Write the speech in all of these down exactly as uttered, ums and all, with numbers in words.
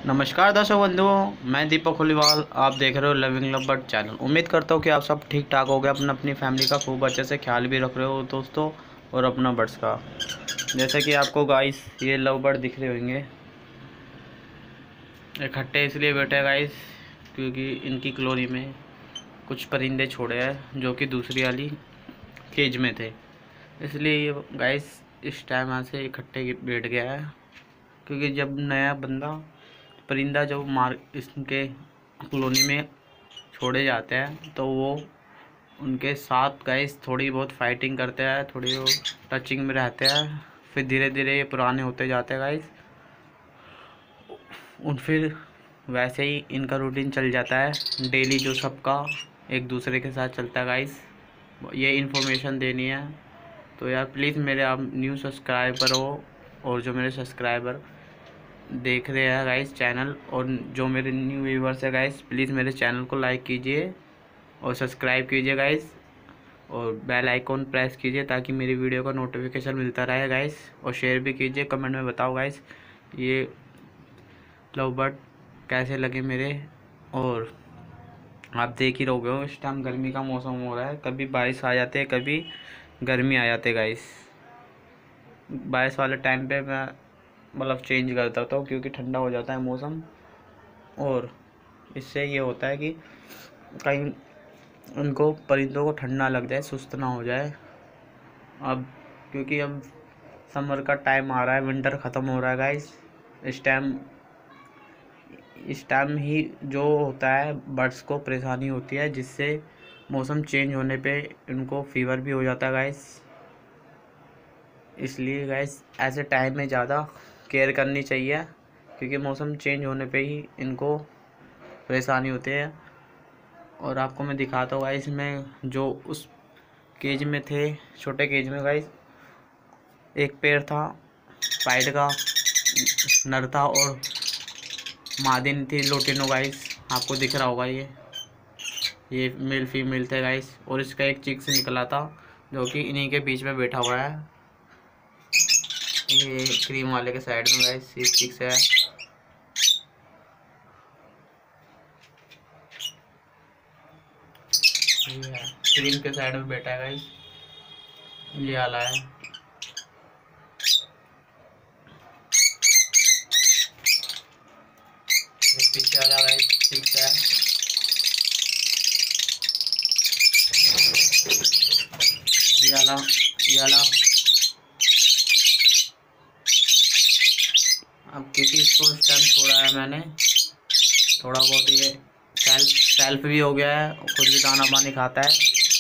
नमस्कार दर्शक बंधुओं, मैं दीपक होलीवाल। आप देख रहे हो लविंग लव बर्ड चैनल। उम्मीद करता हूँ कि आप सब ठीक ठाक हो गए, अपना अपनी फैमिली का खूब अच्छे से ख्याल भी रख रहे हो दोस्तों, और अपना बर्ड्स का। जैसे कि आपको गाइस ये लव बर्ड दिख रहे होंगे, इकट्ठे इसलिए बैठे हैं गाइस क्योंकि इनकी कॉलोनी में कुछ परिंदे छोड़े हैं जो कि दूसरी वाली केज में थे, इसलिए ये गाइस इस टाइम यहाँ से इकट्ठे बैठ गया है। क्योंकि जब नया बंदा परिंदा जब मार इसके कॉलोनी में छोड़े जाते हैं तो वो उनके साथ गाइस थोड़ी बहुत फाइटिंग करते हैं, थोड़ी वो टचिंग में रहते हैं। फिर धीरे धीरे ये पुराने होते जाते हैं गाइस, उन फिर वैसे ही इनका रूटीन चल जाता है डेली जो सबका एक दूसरे के साथ चलता है गाइस। ये इन्फॉर्मेशन देनी है तो यार प्लीज़ मेरे आप न्यू सब्सक्राइबर हो, और जो मेरे सब्सक्राइबर देख रहे हैं गाइस चैनल, और जो मेरे न्यू व्यूवर्स है गाइस, प्लीज़ मेरे चैनल को लाइक कीजिए और सब्सक्राइब कीजिए गाइस, और बेल आइकॉन प्रेस कीजिए ताकि मेरी वीडियो का नोटिफिकेशन मिलता रहे गाइस। और शेयर भी कीजिए, कमेंट में बताओ गाइस ये लव बर्ड कैसे लगे मेरे। और आप देख ही रहोगे, इस टाइम गर्मी का मौसम हो रहा है, कभी बारिश आ जाते हैं कभी गर्मी आ जाते गाइस। बारिश वाले टाइम पे मैं मतलब चेंज करता हूँ क्योंकि ठंडा हो जाता है मौसम, और इससे ये होता है कि कहीं उनको परिंदों को ठंडा लग जाए, सुस्त ना हो जाए। अब क्योंकि अब समर का टाइम आ रहा है, विंटर ख़त्म हो रहा है गाइस। इस टाइम इस टाइम ही जो होता है बर्ड्स को परेशानी होती है, जिससे मौसम चेंज होने पे इनको फीवर भी हो जाता है गाइस। इसलिए गाइस ऐसे टाइम में ज़्यादा केयर करनी चाहिए क्योंकि मौसम चेंज होने पे ही इनको परेशानी होती है। और आपको मैं दिखाता हूँ गाइस, में जो उस केज में थे, छोटे केज में गाइस एक पेड़ था, पाइड का नर था और मादिन थी लोटिनो गाइस। आपको दिख रहा होगा ये ये मेल फीमेल थे गाइस, और इसका एक चिक्स निकला था जो कि इन्हीं के बीच में बैठा हुआ है। ये क्रीम वाले के साइड में गाइस ये चिक्स है। ये है क्रीम के साइड में बैठा है गाइस, ये वाला है। ये पीछे वाला गाइस चिक्स है। ये वाला ये वाला अब क्योंकि इसको इस टाइम छोड़ा है मैंने, थोड़ा बहुत ये सेल्फ सेल्फ भी हो गया है, खुद भी दाना पानी खाता है,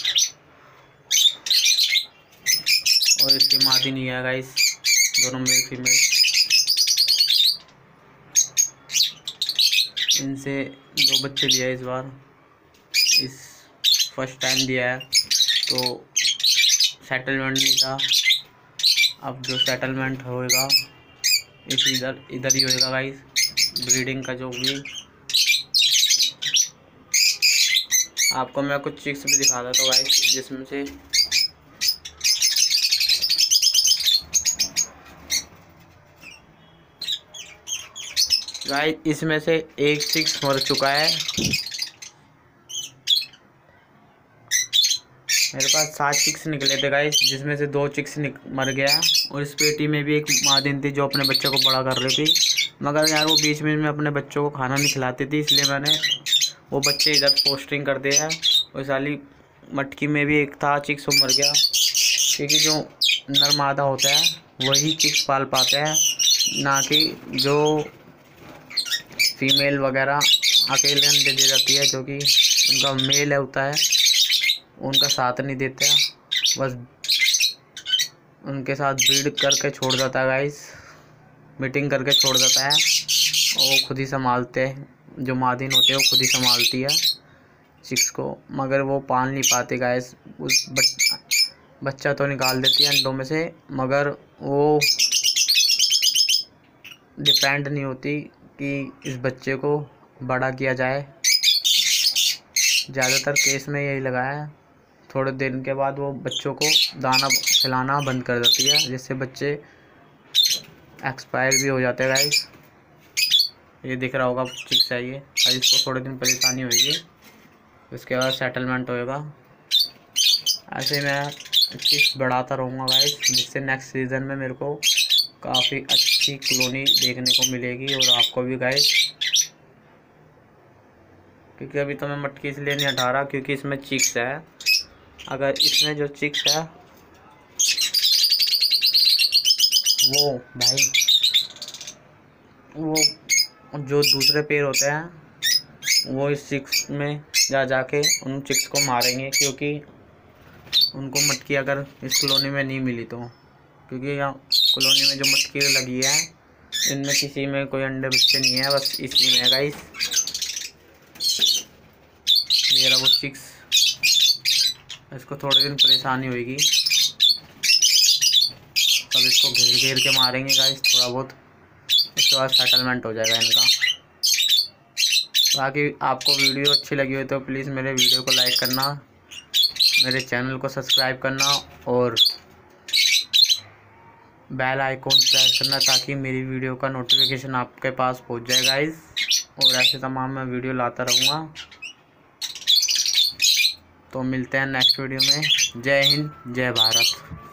और इसकी मादी नहीं है गाइस, दोनों मेल फीमेल। इनसे दो बच्चे दिया है इस बार, इस फर्स्ट टाइम दिया है तो सेटलमेंट नहीं था। अब जो सेटलमेंट होएगा इस इधर इधर ही होएगा गाइस, ब्रीडिंग का जो भी। आपको मैं कुछ चिक्स भी दिखा देता हूँ गाइस, जिसमें से गाइस इसमें से एक चिक्स मर चुका है। मेरे पास सात चिक्स निकले थे गाइस, जिसमें से दो चिक्स मर गया, और इस पेटी में भी एक मादिन थी जो अपने बच्चों को बड़ा कर रही थी, मगर यार वो बीच में में अपने बच्चों को खाना नहीं खिलाती थी, इसलिए मैंने वो बच्चे इधर पोस्टिंग कर दिया है। और साली मटकी में भी एक था चिक्स, वो मर गया क्योंकि जो नर मादा होता है वही चिक्स पाल पाते हैं, ना कि जो फीमेल वगैरह अकेले अंडे दे जाती है, जो कि उनका मेल है होता है उनका साथ नहीं देता, बस उनके साथ ब्रीड करके छोड़ देता है गाइस, मीटिंग करके छोड़ देता है, और वो खुद ही संभालते हैं। जो मादिन होते हैं वो खुद ही संभालती है चिक्स को, मगर वो पाल नहीं पाती गाइस। उस बच, बच्चा तो निकाल देती है अंडों में से, मगर वो डिपेंड नहीं होती कि इस बच्चे को बड़ा किया जाए। ज़्यादातर केस में यही लगा है, थोड़े दिन के बाद वो बच्चों को दाना खिलाना बंद कर देती है, जिससे बच्चे एक्सपायर भी हो जाते हैं गाइस। ये दिख रहा होगा चिक्स है ये, और इसको थोड़े दिन परेशानी होगी, उसके बाद सेटलमेंट होएगा। ऐसे मैं चिक्स बढ़ाता रहूँगा गाइस, जिससे नेक्स्ट सीज़न में मेरे को काफ़ी अच्छी कॉलोनी देखने को मिलेगी और आपको भी गाइस। क्योंकि अभी तो मैं मटकी इसलिए नहीं हटा रहा क्योंकि इसमें चिक्स है। अगर इसमें जो चिक्स है वो भाई वो जो दूसरे पेड़ होते हैं वो इस चिक्स में जा जाके उन चिक्स को मारेंगे, क्योंकि उनको मटकी अगर इस कॉलोनी में नहीं मिली तो, क्योंकि यहाँ कॉलोनी में जो मटकी लगी है इनमें किसी में कोई अंडे बच्चे नहीं है, बस इसी में है गाइस। ये रहा वो चिक्स, इसको थोड़े दिन परेशानी होगी, तब इसको घेर घेर के मारेंगे गाइस थोड़ा बहुत, उसके बाद सेटलमेंट हो जाएगा इनका। बाकी आपको वीडियो अच्छी लगी हो तो प्लीज़ मेरे वीडियो को लाइक करना, मेरे चैनल को सब्सक्राइब करना और बेल आइकॉन प्रेस करना ताकि मेरी वीडियो का नोटिफिकेशन आपके पास पहुंच जाए गाइस। और ऐसे तमाम मैं वीडियो लाता रहूँगा। तो मिलते हैं नेक्स्ट वीडियो में। जय हिंद, जय भारत।